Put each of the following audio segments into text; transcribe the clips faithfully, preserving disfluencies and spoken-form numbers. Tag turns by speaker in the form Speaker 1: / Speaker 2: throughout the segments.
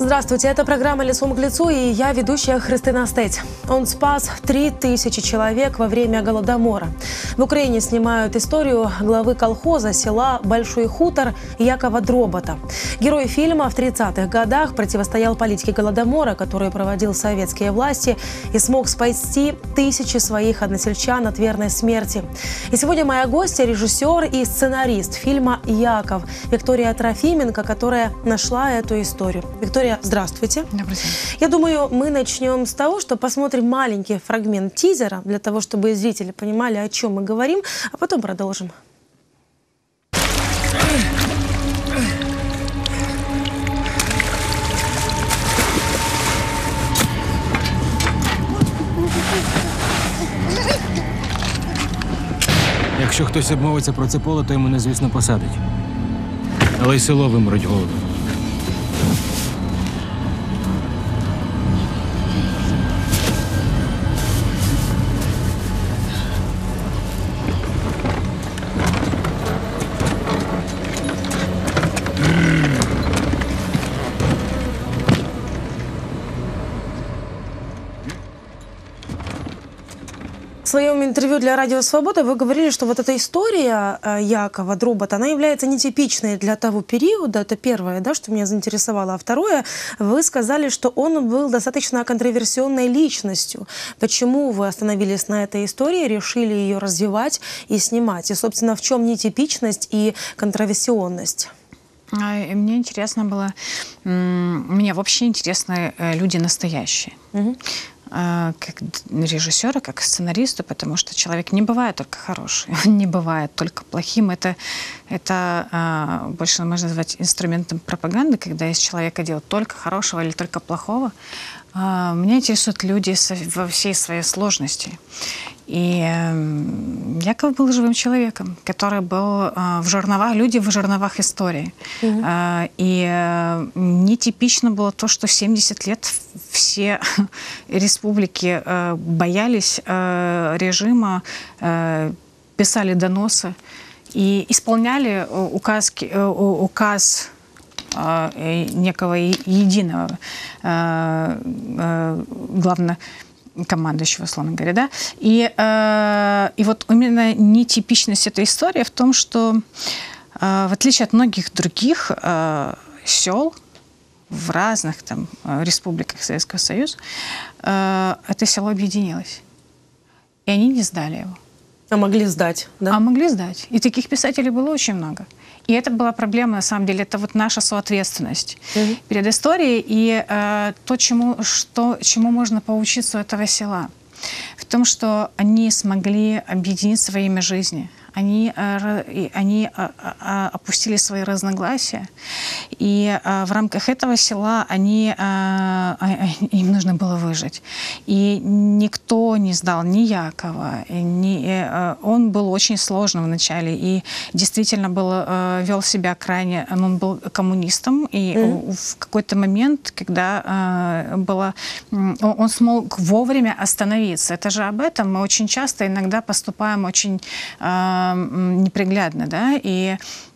Speaker 1: Здравствуйте, это программа «Лицом к лицу» и я, ведущая Христина Стець. Он спас три тысячи человек во время Голодомора. В Украине снимают историю главы колхоза села Большой Хутор Якова Дробота. Герой фильма в тридцатых годах противостоял политике Голодомора, которую проводил советские власти, и смог спасти тысячи своих односельчан от верной смерти. И сегодня моя гостья, режиссер и сценарист фильма «Яков» Виктория Трофименко, которая нашла эту историю. Виктория, здравствуйте.
Speaker 2: Добрый день.
Speaker 1: Я думаю, мы начнем с того, что посмотрим маленький фрагмент тизера, для того, чтобы зрители понимали, о чем мы говорим, а потом продолжим.
Speaker 3: Якщо хтось обмовиться про це поле, то йому не, звісно, посадить. Але й село вимруть голодом.
Speaker 1: В своем интервью для Радио Свобода вы говорили, что вот эта история Якова Дробота, она является нетипичной для того периода. Это первое, да, что меня заинтересовало. А второе, вы сказали, что он был достаточно контроверсионной личностью. Почему вы остановились на этой истории, решили ее развивать и снимать? И, собственно, в чем нетипичность и контроверсионность?
Speaker 2: Мне интересно было... Мне вообще интересны люди настоящие. Угу. Как режиссера, как сценаристу, потому что человек не бывает только хороший, он не бывает только плохим. Это, это больше можно назвать инструментом пропаганды, когда из человека делают только хорошего или только плохого. Меня интересуют люди во всей своей сложности. И Яков был живым человеком, который был в жерновах, люди в жерновах истории. Угу. И нетипично было то, что семьдесят лет все республики боялись режима, писали доносы и исполняли указ, указ некого единого, главное, командующего, условно говоря, да. И, э, и вот именно нетипичность этой истории в том, что э, в отличие от многих других э, сел в разных там республиках Советского Союза, э, это село объединилось. И они не сдали его.
Speaker 1: А могли сдать, да?
Speaker 2: А могли сдать. И таких писателей было очень много. И это была проблема, на самом деле, это вот наша соответственность угу. перед историей и э, то, чему, что, чему можно поучиться у этого села. В том, что они смогли объединить свои имя жизни. Они, э, они э, э, опустили свои разногласия. И э, в рамках этого села они, э, им нужно было выжить. И никто не сдал ни Якова, ни, э, он был очень сложным вначале. И действительно был, э, вел себя крайне... Он был коммунистом. И mm-hmm. в какой-то момент, когда э, было... Он смог вовремя остановиться. Это же об этом. Мы очень часто иногда поступаем очень... Э, неприглядно, да, и,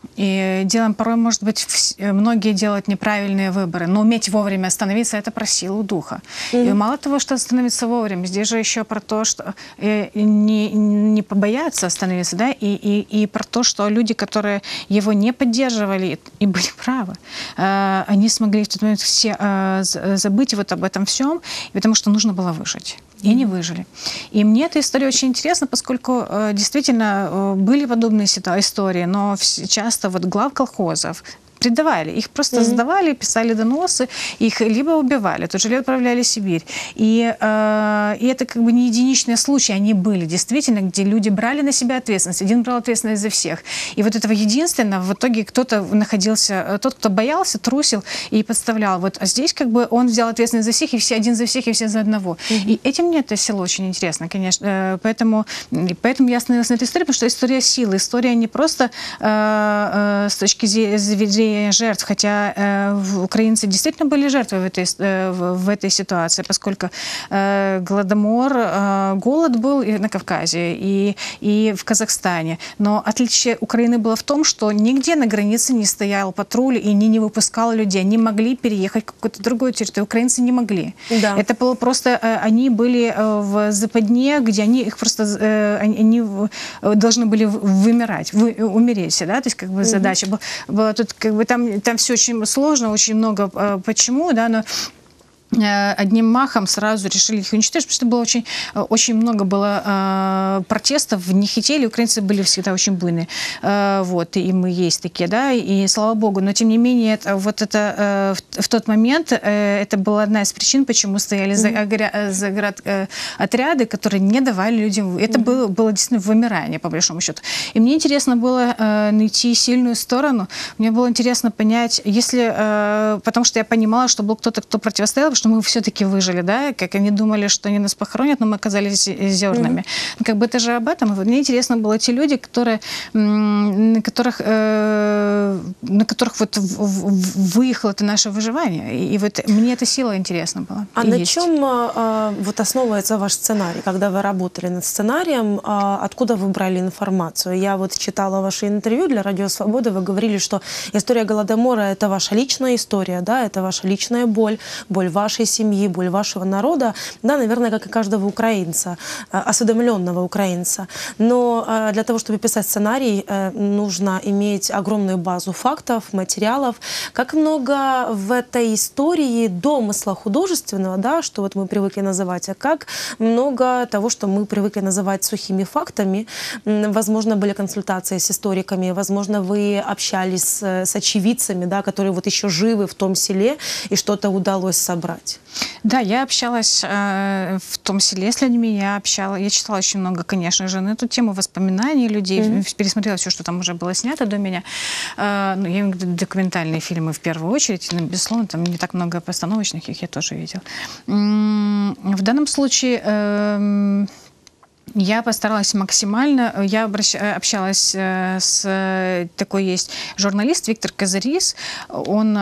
Speaker 2: и делаем порой, может быть, многие делают неправильные выборы, но уметь вовремя остановиться — это про силу духа. Mm-hmm. И мало того, что остановиться вовремя, здесь же еще про то, что не, не побояться остановиться, да, и, и, и про то, что люди, которые его не поддерживали и были правы, они смогли в тот момент все забыть вот об этом всем, потому что нужно было выжить. И они выжили. И мне эта история очень интересна, поскольку э, действительно э, были подобные истории, но часто вот глав колхозов предавали. Их просто mm-hmm. сдавали, писали доносы, их либо убивали, тут же отправляли в Сибирь. И, э, и это как бы не единичные случаи, они были действительно, где люди брали на себя ответственность. Один брал ответственность за всех. И вот этого единственного в итоге кто-то находился, тот, кто боялся, трусил и подставлял. Вот, а здесь как бы он взял ответственность за всех, и все один за всех, и все за одного. Mm-hmm. И этим мне это село очень интересно, конечно. Поэтому, поэтому я остановилась на этой истории, потому что история силы. История не просто э, э, с точки зрения и жертв, хотя э, украинцы действительно были жертвой в этой, э, в, в этой ситуации, поскольку э, Голодомор, э, голод был и на Кавказе, и, и в Казахстане. Но отличие Украины было в том, что нигде на границе не стоял патруль и не, не выпускал людей. Они могли переехать в какую-то другую территорию. Украинцы не могли. Да. Это было просто... Э, они были э, в западне, где они их просто... Э, они, они должны были вымирать, вы, умереть, да, то есть как бы mm-hmm. задача была, была тут как бы там, там все очень сложно, очень много э, почему, да, но одним махом сразу решили их уничтожить, потому что было очень, очень много было э, протестов, в них хотели, украинцы были всегда очень буйные, э, вот, и мы есть такие, да, и слава богу, но тем не менее, это, вот это э, в, в тот момент э, это была одна из причин, почему стояли mm-hmm. заград э, отряды, которые не давали людям, это mm-hmm. было, было действительно вымирание, по большому счету. И мне интересно было э, найти сильную сторону, мне было интересно понять, если, э, потому что я понимала, что был кто-то, кто противостоял, что мы все-таки выжили, да, как они думали, что они нас похоронят, но мы оказались зернами. Mm-hmm. Как бы это же об этом. Мне интересно было те люди, которые, на которых, э, на которых вот выехало это наше выживание. И вот мне эта сила интересна была.
Speaker 1: А на есть. чем э, вот основывается ваш сценарий? Когда вы работали над сценарием, э, откуда вы брали информацию? Я вот читала ваше интервью для Радио Свобода, вы говорили, что история Голодомора – это ваша личная история, да, это ваша личная боль, боль вашей семьи, боль вашего народа, да, наверное, как и каждого украинца, осведомленного украинца. Но для того, чтобы писать сценарий, нужно иметь огромную базу фактов, материалов. Как много в этой истории домысла художественного, да, что вот мы привыкли называть, а как много того, что мы привыкли называть сухими фактами. Возможно, были консультации с историками, возможно, вы общались с очевидцами, да, которые вот еще живы в том селе, и что-то удалось собрать.
Speaker 2: Да, я общалась э, в том селе с людьми, я общалась, я читала очень много, конечно же, на эту тему, воспоминаний людей, mm-hmm. пересмотрела все, что там уже было снято до меня. Э, ну, я имею в виду документальные фильмы в первую очередь, но, безусловно, там не так много постановочных, их я тоже видела. В данном случае... Э, Я постаралась максимально. Я обращ... общалась с такой есть журналист Виктор Казарис. Он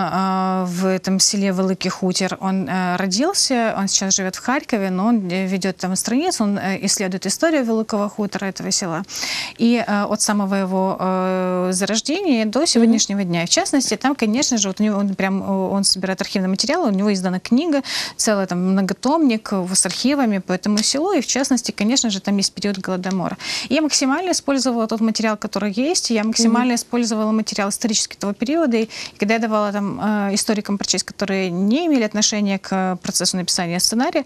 Speaker 2: в этом селе Великий Хутір. Он родился, он сейчас живет в Харькове, но он ведет там страницу, он исследует историю Великого Хутора, этого села. И от самого его зарождения до сегодняшнего дня. В частности, там, конечно же, вот у него он прям он собирает архивные материалы, у него издана книга, целый там многотомник с архивами по этому селу. И в частности, конечно же, там есть период Голодомора. Я максимально использовала тот материал, который есть. Я максимально mm-hmm. использовала материал исторический того периода. И когда я давала там э, историкам прочесть, которые не имели отношения к процессу написания сценария,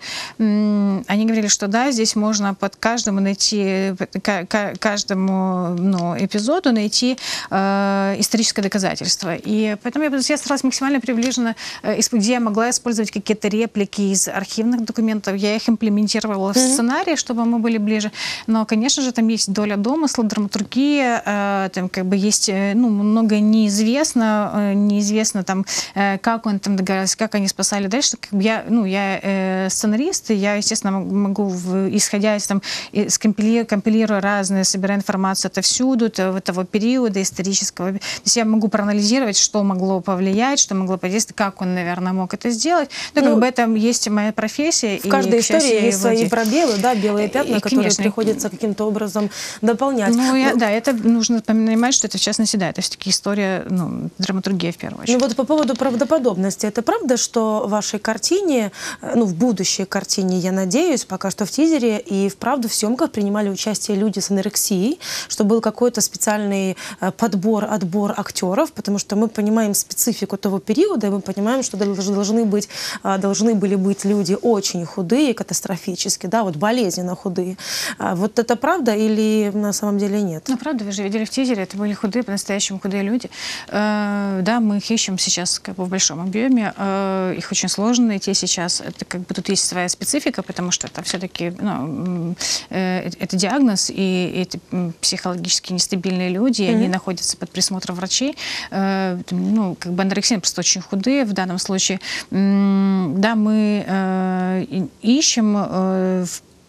Speaker 2: э, они говорили, что да, здесь можно под каждому найти, к, каждому ну, эпизоду найти э, историческое доказательство. И поэтому я, я старалась максимально приближенно, э, где я могла использовать какие-то реплики из архивных документов. Я их имплементировала mm-hmm. в сценарий, чтобы мы были ближе. Но, конечно же, там есть доля домысла, драматургия, э, там как бы есть, ну, многое неизвестно, э, неизвестно там, э, как он там договорился, как они спасали дальше. Как бы я, ну, я э, сценарист, и я, естественно, могу, в, исходя из там, скомпилирую, компилирую разные, собираю информацию отовсюду, того периода исторического. То есть я могу проанализировать, что могло повлиять, что могло подействовать, как он, наверное, мог это сделать. Ну, ну как бы это есть моя профессия.
Speaker 1: В каждой истории есть свои пробелы, да, белые пятна,
Speaker 2: и,
Speaker 1: которые
Speaker 2: конечно,
Speaker 1: приходится каким-то образом дополнять.
Speaker 2: Ну, я, да, это нужно понимать, что это в частности, да, это все-таки история, ну, драматургия в первую очередь.
Speaker 1: Ну вот по поводу правдоподобности, это правда, что в вашей картине, ну, в будущей картине, я надеюсь, пока что в тизере, и вправду в съемках принимали участие люди с анорексией, что был какой-то специальный подбор, отбор актеров, потому что мы понимаем специфику того периода, и мы понимаем, что должны быть, должны были быть люди очень худые, катастрофически, да, вот болезненно худые. Вот это правда или на самом деле нет?
Speaker 2: Ну, правда, вы же видели в тизере, это были худые, по-настоящему худые люди. Э, да, мы их ищем сейчас как бы в большом объеме. Э, их очень сложно найти сейчас. Это как бы тут есть своя специфика, потому что это все-таки ну, э, это диагноз, и это психологически нестабильные люди, и mm-hmm. они находятся под присмотром врачей. Э, ну, как бы анорексия просто очень худые в данном случае. Э, да, мы э, ищем э, в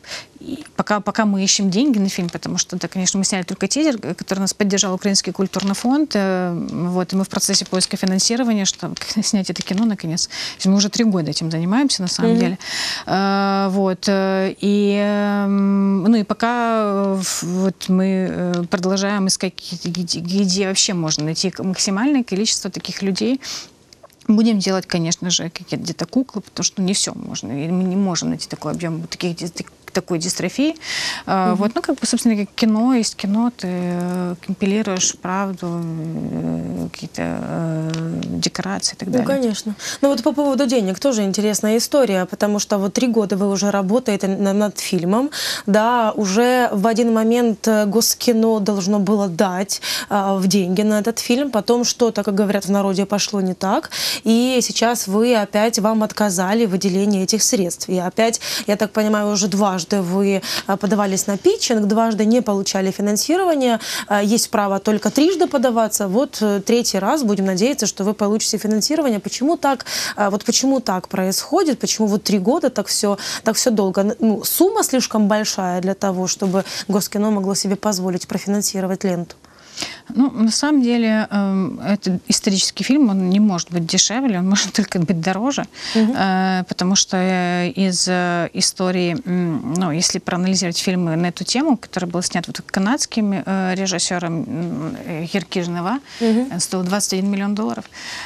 Speaker 2: и пока, пока мы ищем деньги на фильм, потому что, да, конечно, мы сняли только тизер, который нас поддержал Украинский культурный фонд, вот, и мы в процессе поиска финансирования, чтобы снять это кино, наконец. Мы уже три года этим занимаемся, на самом mm-hmm. деле. Вот, и, ну, и пока вот мы продолжаем искать, где, где вообще можно найти максимальное количество таких людей. Будем делать, конечно же, какие-то где-то куклы, потому что не все можно. И мы не можем найти такой объем таких, такой дистрофии. Mm-hmm. Вот, ну, как бы, собственно, как кино, есть кино, ты компилируешь правду, какие-то э, декорации и так далее.
Speaker 1: Ну, конечно. Ну, вот по поводу денег тоже интересная история, потому что вот три года вы уже работаете над фильмом, да, уже в один момент Госкино должно было дать э, в деньги на этот фильм, потом что-то, как говорят в народе, пошло не так, и сейчас вы опять, вам отказали в выделении этих средств. И опять, я так понимаю, уже дважды вы подавались на питчинг, дважды не получали финансирование, есть право только трижды подаваться, вот третий раз будем надеяться, что вы получите финансирование. Почему так, вот почему так происходит, почему вот три года так все, так все долго? Ну, сумма слишком большая для того, чтобы Госкино могло себе позволить профинансировать ленту?
Speaker 2: Ну, на самом деле, э, это исторический фильм, он не может быть дешевле, он может только быть дороже, угу. э, потому что из э, истории, э, ну, если проанализировать фильмы на эту тему, который был снят вот канадским э, режиссером э, Еркижнева, угу. он стоил двадцать один миллион долларов.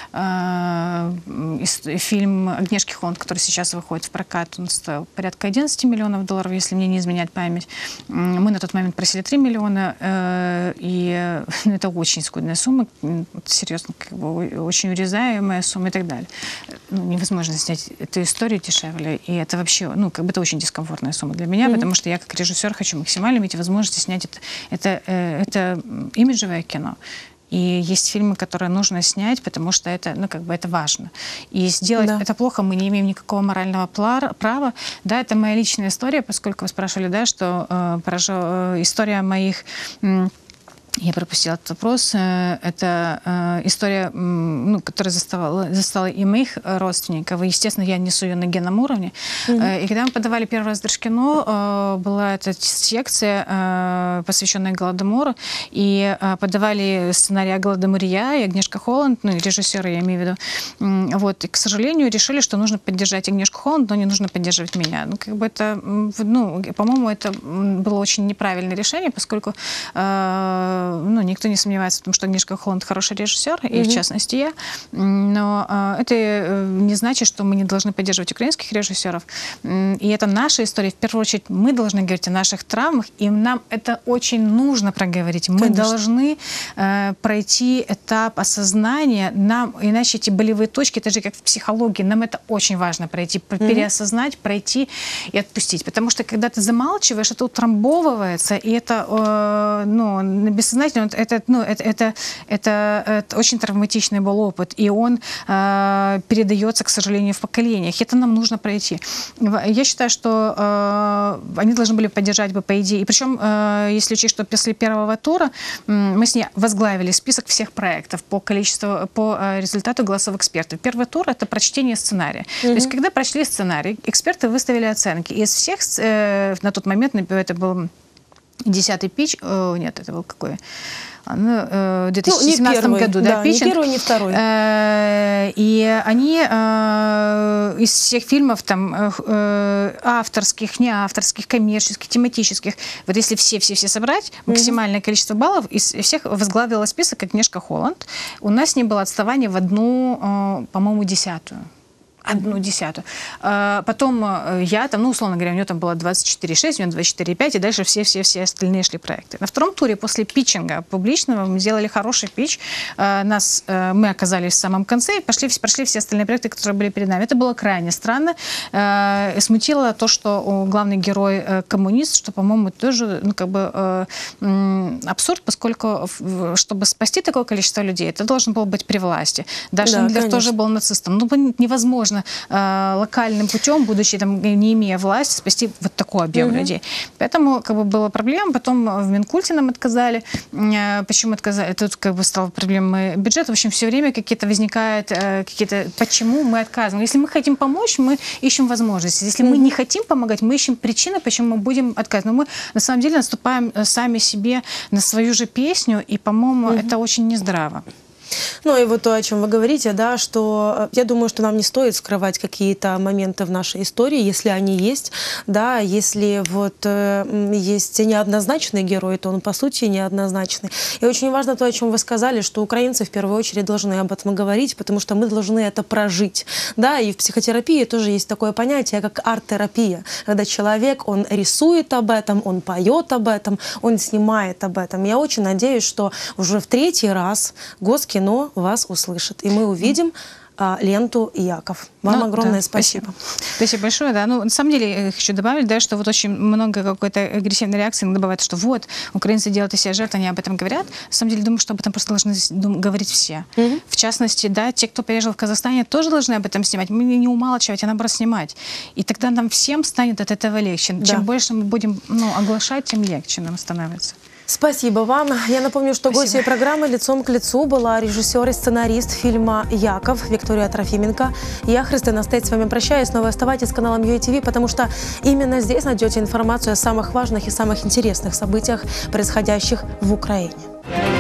Speaker 2: Э, э, фильм «Агнешки Холланд», который сейчас выходит в прокат, он стоил порядка одиннадцать миллионов долларов, если мне не изменять память. Мы на тот момент просили три миллиона, э, и ну, это очень скудная сумма, серьезно, как бы, очень урезаемая сумма и так далее. Ну, невозможно снять эту историю дешевле, и это вообще, ну, как бы это очень дискомфортная сумма для меня, mm-hmm. потому что я как режиссер хочу максимально иметь возможность снять это, это, это имиджевое кино. И есть фильмы, которые нужно снять, потому что это, ну, как бы это важно. И сделать да. это плохо мы не имеем никакого морального права. Да, это моя личная история, поскольку вы спрашивали, да, что э, поражу, история моих... Я пропустила этот вопрос. Это э, история, ну, которая застала, застала и моих родственников. И, естественно, я несу ее на генном уровне. Mm-hmm. И когда мы подавали первый раз Держкино, э, была эта секция, э, посвященная Голодомору. И э, подавали сценарий о Голодоморе я и Агнешка Холланд, ну, режиссера, я имею в виду. Вот. И, к сожалению, решили, что нужно поддержать Агнешку Холланд, но не нужно поддерживать меня. Ну, как бы это, ну, по-моему, это было очень неправильное решение, поскольку э, ну, никто не сомневается в том, что Агнешка Холланд хороший режиссер, mm-hmm. и в частности я. Но э, это не значит, что мы не должны поддерживать украинских режиссеров. И это наша история. В первую очередь мы должны говорить о наших травмах, и нам это очень нужно проговорить. Мы Конечно. должны э, пройти этап осознания. Нам, иначе эти болевые точки, это же как в психологии, нам это очень важно пройти, mm-hmm. переосознать, пройти и отпустить. Потому что когда ты замалчиваешь, это утрамбовывается, и это э, ну, без Сознательно, это, ну, это, это, это, это очень травматичный был опыт, и он э, передается, к сожалению, в поколениях. Это нам нужно пройти. Я считаю, что э, они должны были поддержать бы, по идее. И причем, э, если учесть, что после первого тура э, мы с ней возглавили список всех проектов по количеству, по э, результату голосов экспертов. Первый тур — это прочтение сценария. Mm-hmm. То есть, когда прочли сценарий, эксперты выставили оценки. И из всех, э, на тот момент, это был десятый питч, о, нет, это был какой? Ну, в две тысячи семнадцатом ну, году, да,
Speaker 1: да
Speaker 2: питчинг.
Speaker 1: Не первый, не второй.
Speaker 2: И они из всех фильмов там авторских, неавторских, коммерческих, тематических, вот если все-все-все собрать, максимальное количество баллов, из всех возглавила список Агнешка Холланд. У нас не было отставания в одну, по-моему, десятую. Одну десятую. Потом я там, ну, условно говоря, у нее там было двадцать четыре шесть, у нее двадцать четыре пять, и дальше все-все-все остальные шли проекты. На втором туре после питчинга публичного мы сделали хороший питч. Нас, мы оказались в самом конце и пошли, прошли все остальные проекты, которые были перед нами. Это было крайне странно. Смутило то, что главный герой коммунист, что, по-моему, тоже, ну, как бы абсурд, поскольку, чтобы спасти такое количество людей, это должен был быть при власти. Даже
Speaker 1: да,
Speaker 2: Гитлер тоже был нацистом. Ну, невозможно можно э, локальным путем, будучи там, не имея власти, спасти вот такой объем mm-hmm. людей. Поэтому как бы была проблема. Потом в Минкульте нам отказали. Э, почему отказали? Тут как бы стала проблема бюджета. В общем, все время какие-то возникают э, какие-то... Почему мы отказываем? Если мы хотим помочь, мы ищем возможности. Если mm-hmm. мы не хотим помогать, мы ищем причины, почему мы будем отказывать. Но мы на самом деле наступаем сами себе на свою же песню, и, по-моему, mm-hmm. это очень нездраво.
Speaker 1: Ну и вот то, о чем вы говорите, да, что я думаю, что нам не стоит скрывать какие-то моменты в нашей истории, если они есть, да, если вот э, есть неоднозначный герой, то он по сути неоднозначный. И очень важно то, о чем вы сказали, что украинцы в первую очередь должны об этом говорить, потому что мы должны это прожить, да, и в психотерапии тоже есть такое понятие, как арт-терапия, когда человек, он рисует об этом, он поет об этом, он снимает об этом. Я очень надеюсь, что уже в третий раз Госкино но вас услышит. И мы увидим а, ленту «Яков». Вам ну, огромное да, спасибо.
Speaker 2: спасибо. Спасибо большое. Да. Ну, на самом деле, я хочу добавить, да, что вот очень много какой-то агрессивной реакции иногда бывает, что вот, украинцы делают из себя жертвы, они об этом говорят. На самом деле, думаю, что об этом просто должны говорить все. Mm-hmm. В частности, да, те, кто пережил в Казахстане, тоже должны об этом снимать. Мы не умалчивать, а наоборот снимать. И тогда нам всем станет от этого легче. Да. Чем больше мы будем ну, оглашать, тем легче нам становится.
Speaker 1: Спасибо вам. Я напомню, что
Speaker 2: Спасибо.
Speaker 1: гостьей программы «Лицом к лицу» была режиссер и сценарист фильма «Яков» Виктория Трофименко. Я, Христина Стейт, с вами прощаюсь, но вы оставайтесь с каналом ю эй ти ви, потому что именно здесь найдете информацию о самых важных и самых интересных событиях, происходящих в Украине.